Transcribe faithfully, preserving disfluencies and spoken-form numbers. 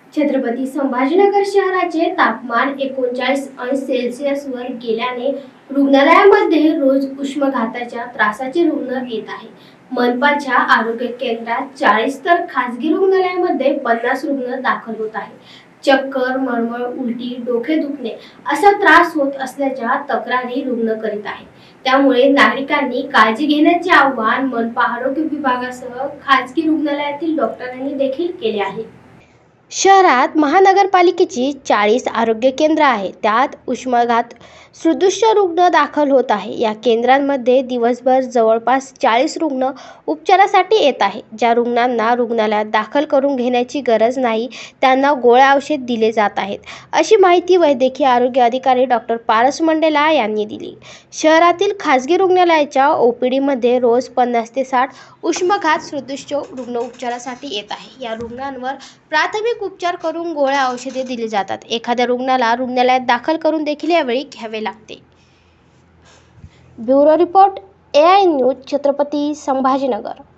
छत्रपती संभाजीनगर शहराचे तापमान एकोणचाळीस अंश सेल्सिअसवर गेल्याने रुग्णालयामध्ये रोज उष्माघाताच्या त्रासाचे रुग्ण येत आहे। मनपाच्या आरोग्य केंद्रात चाळीस तर खासगी रुग्णालयामध्ये पन्नास रुग्ण दाखल होत आहेत। चक्कर, मळमळ, उलटी, डोके दुखणे असा त्रास होत असल्याच्या तक्रारी रुग्ण करीत आहेत। त्यामुळे नागरिकांनी काळजी घेण्याचे आवाहन मनपा आरोग्य विभागासह खासगी रुग्णालयातील डॉक्टरांनी देखील केले आहे। शहरात महानगरपालिकेची चाळीस आरोग्य केंद्र आहे। त्यात उष्माघात सदृश रुग्ण दाखल होत आहे। या केंद्रांमध्ये दिवसभर जवळपास चाळीस रुग्ण उपचारासाठी येत आहे। ज्या रुग्णांना रुग्णालयात दाखल करून घेण्याची गरज नाही त्यांना गोळ्या औषध दिले जात आहेत, अशी माहिती वैद्यकीय आरोग्य अधिकारी डॉक्टर पारस मंडेला यांनी दिली। शहरातील खासगी रुग्णालयाच्या ओपीडीमध्ये रोज पन्नास ते साठ उष्माघात सदृश रुग्ण उपचारासाठी येत आहे। या रुग्णांवर प्राथमिक उपचार करून गोळ्या औषधे दिली जातात। एखाद्या रुग्णाला रुग्णालयात दाखल करून देखील यावेळी घ्यावे लागते। Bureau report, A I news, Chhatrapati Sambhajinagar.